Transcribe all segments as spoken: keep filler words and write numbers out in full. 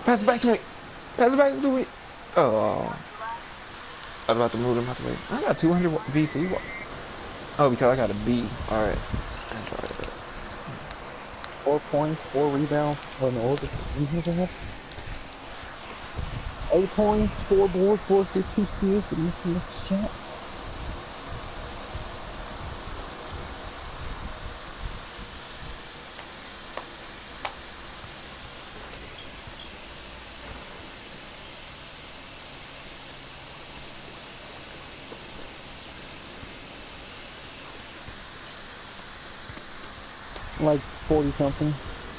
Pass it back to me. Pass it back to me. Oh. I was about to move them out the way. I got two hundred V C. Oh, because I got a B. Alright. That's alright. Four points, four rebounds. What in the order? Eight points, four boards, four assists, two steals, but missing a shot. Like forty something.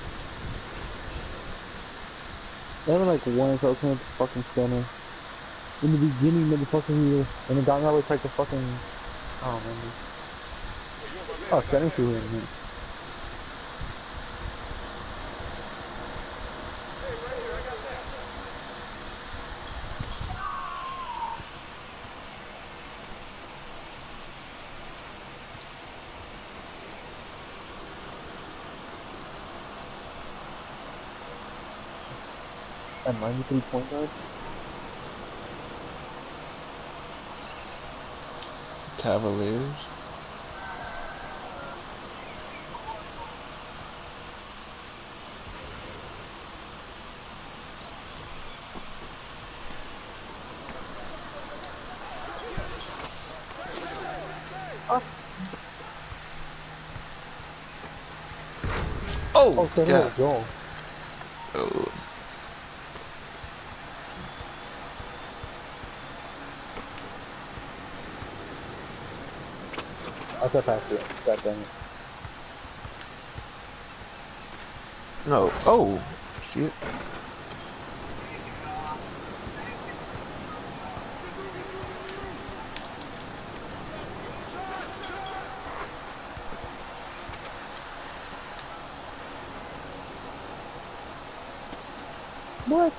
They were like one or something at the fucking center. In the beginning of the fucking year. And the guy always tried to fucking. Oh man. Oh, center two in a minute. A ninety-three point guard. Cavaliers. Oh, Oh, okay, yeah. there we go. Oh. I got past it. God dang it. No. Oh. Shit. What?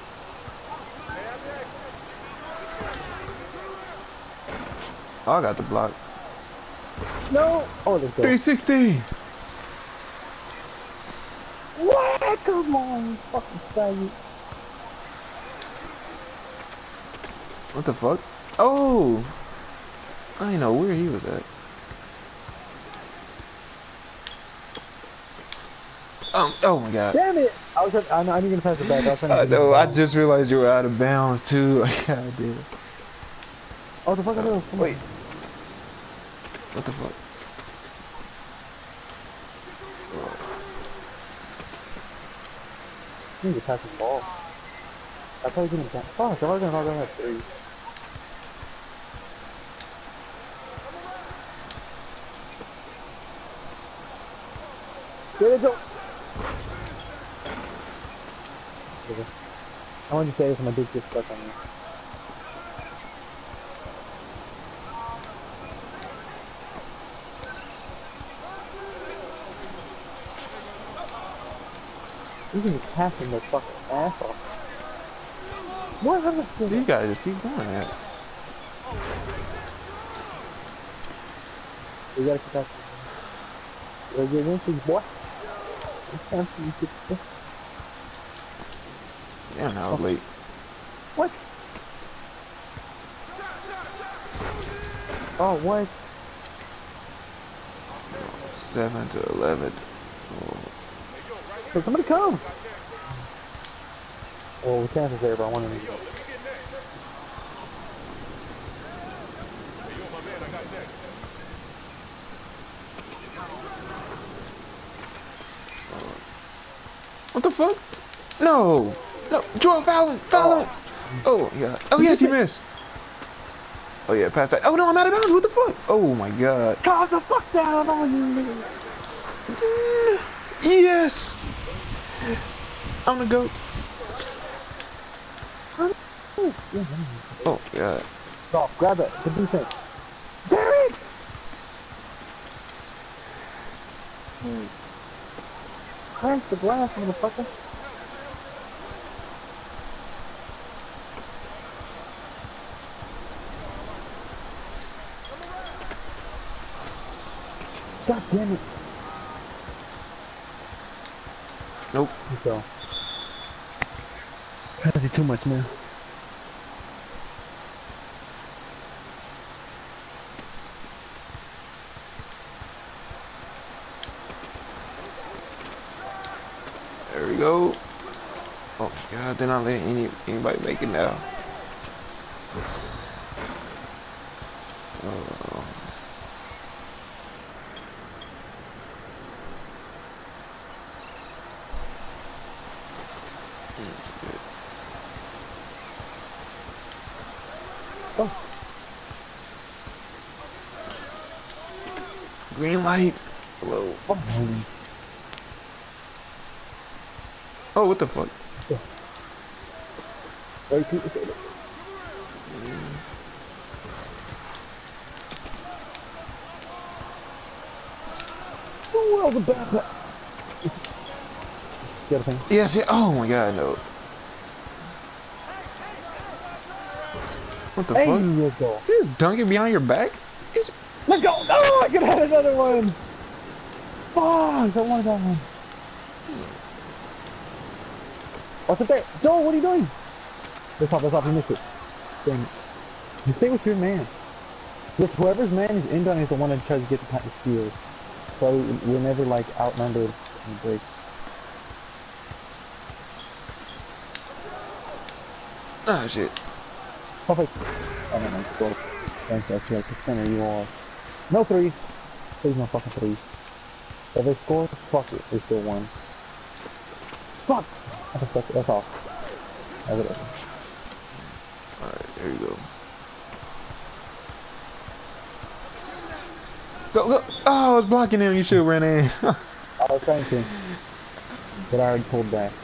Oh, I got the block. No! Oh, let's go. three sixty. What? Come on, you fucking faggot. What the fuck? Oh. I didn't know where he was at. Um, oh my god. Damn it! I was. I know. I knew you were gonna pass it back. I was trying to I get it know. I down. just realized you were out of bounds too. God damn. Oh, the fuck! I know. Come Wait. on. What the fuck? You need to pass the ball. I thought you were gonna. Fuck! I was gonna knock down that three. There we go. Okay. I wanted to say this, my dick just stuck on me. You can just pass him their fucking ass off. What? How the fuck? These guys just keep doing that. We gotta keep passing. You gotta get in, please, boy. It's time for you to get this. Damn, I was late. What? Oh, what? Seven to eleven. Oh. So somebody come! Well, the chance is there, but I want to. What the fuck? No! No! Joel Fallon! Fallon! Oh, yeah. Oh, yes, he missed. Oh, yeah, pass that. Oh, no, I'm out of bounds. What the fuck? Oh, my God. Calm the fuck down on you! Yes! I'm the GOAT. Oh, God. Stop, grab it. The defense. There it! Hmm. Crash the glass, motherfucker. God damn it. Nope. So. That's too much now. There we go. Oh my god, they're not letting any anybody make it now. Oh. Oh. Green light. Hello. Oh. Oh, what the fuck? Yeah. Wait, keep it. Oh, well, the bad. The other thing. Yes, yeah. Oh my god, no. What the Hey, fuck? let's go. You just dunk it behind your back? Let's go! No, I could have had another one. Fuck, I wanted that one. What's up there? Joe, what are you doing? Let's off, let's off, you missed it. Dang it. You stay with your man. Just whoever's man is inbound is the one that tries to get the the steal. So we're never like outnumbered in the break. Ah, shit. Perfect. I don't know, close. Thanks, I feel like the center you are. No three. Please no fucking three. If they score, fuck it, they still won. Fuck! That's, that's, that's off. That's it. Alright, there you go. Go, go! Oh, I was blocking him, you should have ran in. I was trying to. But I already pulled back.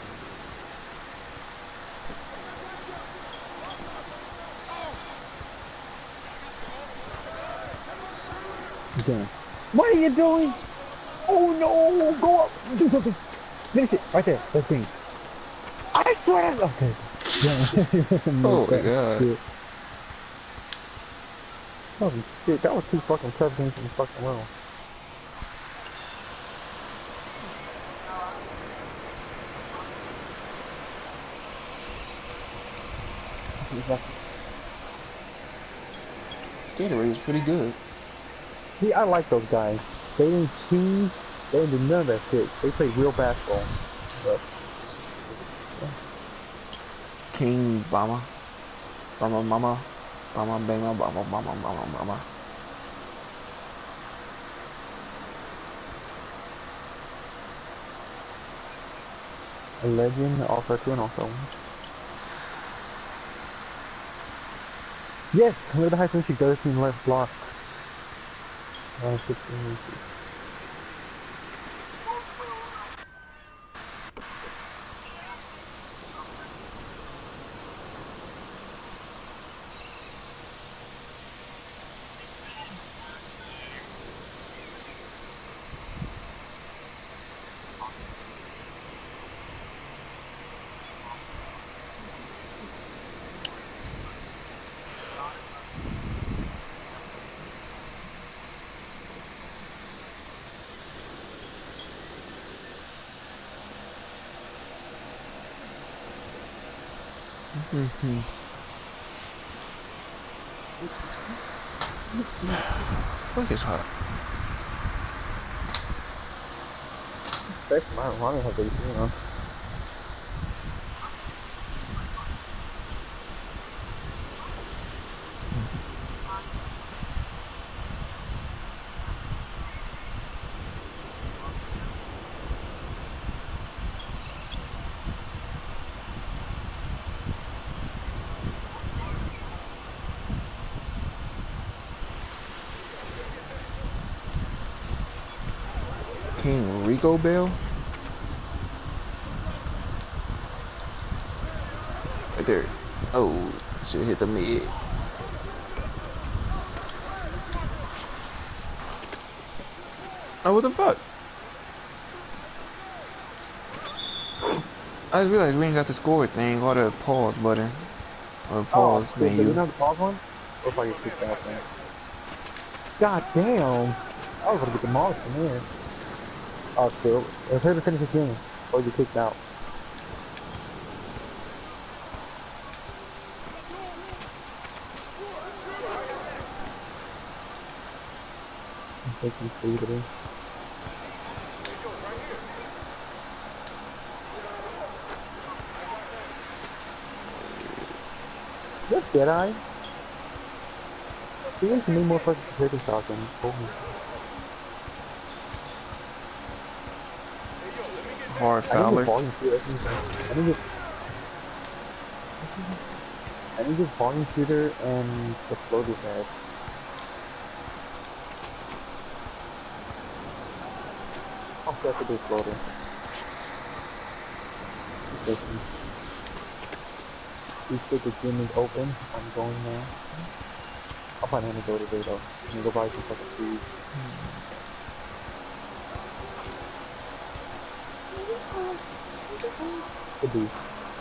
Okay. What are you doing? Oh no! Go up! Do something! Finish it! Right there! That's green. I swear! Okay. Oh my god. Shit. Holy shit, that was two fucking tough games in the fucking row. Gatorade is pretty good. See, I like those guys. They didn't cheese, they didn't do none of that shit. They play real basketball. But, yeah. King Bama. Bama Mama. Bama Bama Bama Bama Bama Bama. A legend, also two and also. Yes, we're the highest entry go team left lost. Uh, fifteen. Mm-hmm. Look, it's hot. That's my running have these, you know. King Rico Bell? Right there. Oh, should hit the mid. Oh, what the fuck? I just realized we ain't got the score thing or the pause button. Or pause oh, menu. You know the pause one? Looks like you kicked out there. God damn! I was gonna get demolished from there. Oh, so it's hard to finish the game, or you kicked out. I'm taking three today. Yes, did I? He has many more fucking potato shots than told me. Hard I need to Fowler. volume shooter. I need to. I need to volume shooter and the floater pad. I'll set to do floater. Listen. You said the gym is open. I'm going now. I'll probably have to go today though. I'm gonna go buy some fucking food. Could be.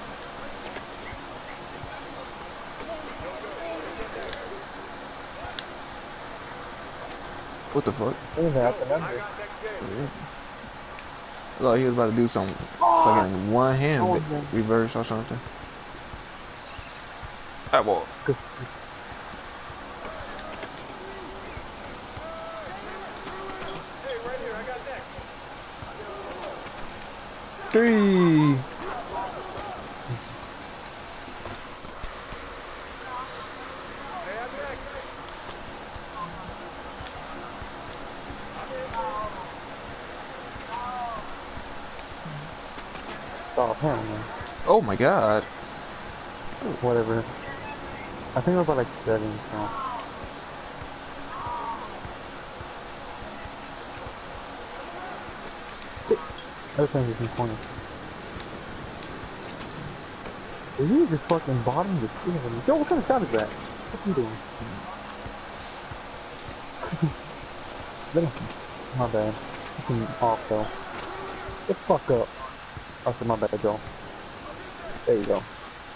What the fuck? Things happen under. Yeah. Look, he was about to do some fucking one hand Oh, bit- man. reverse or something. Ah, well. Three. Stop him, man. Oh my god. Whatever. I think we're about like seven now. Six. Other thing is in corner. You just fucking bottom the screen of me. Yo, what kind of shot is that? What are you doing? Then- my bad. Fucking off though. Get the fuck up. Okay, my bad, Joe. There you go.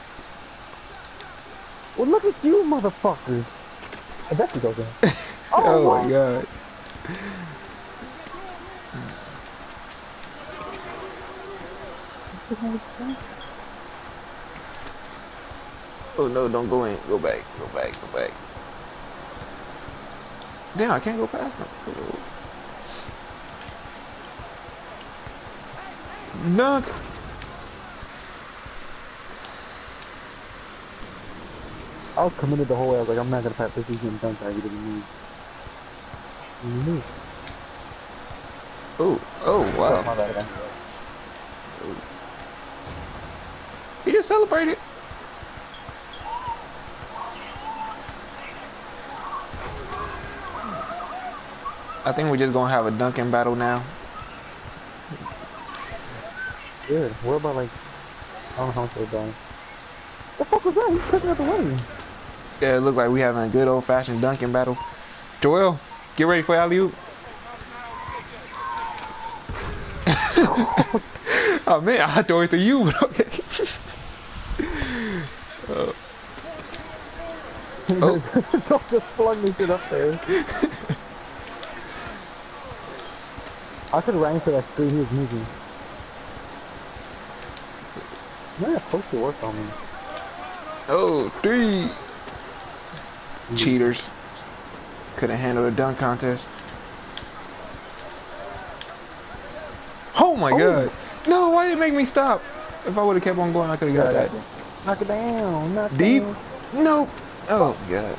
Well, look at you, motherfuckers. I bet you goes in. Oh, Oh, my god. Oh no, don't go in. Go back. Go back. Go back. Damn, I can't go past him. Oh. Dunk. I was committed the whole way. I was like, I'm not gonna pass this. He's gonna dunk. I didn't move. You move. Oh, oh, My wow. bad again. He just celebrated. I think we're just gonna have a dunking battle now. Good. What about like, I don't know how much they're done. The fuck was that? He's cooking out the way. Yeah, it looked like we having a good old fashioned dunking battle. Joel, get ready for alley-oop. Oh man, I throw it to you, but okay. uh, Oh. Don't just plug this shit up there. I could have ran for that screen he was moving. You're not supposed to work on me. oh, three. Cheaters. Couldn't handle the dunk contest. Oh my Oh. god. No, why did it make me stop? If I would have kept on going, I could have got that. Knock it down. Knock it Deep? down. Nope. Oh my god.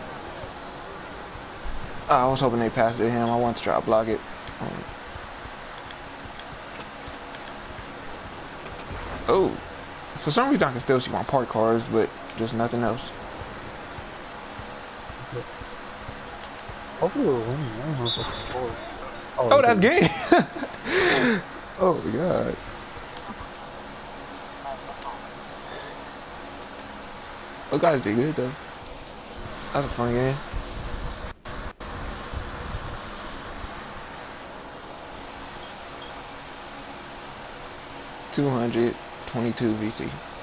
Oh, I was hoping they passed it to him. I wanted to try to block it. Um, oh. For some reason I can still see my park cars, but just nothing else. Hopefully we're winning. I don't know if it's score. Oh, that's good. game. Oh my god. Those guys did good though. That's a fun game. two hundred twenty-two V C.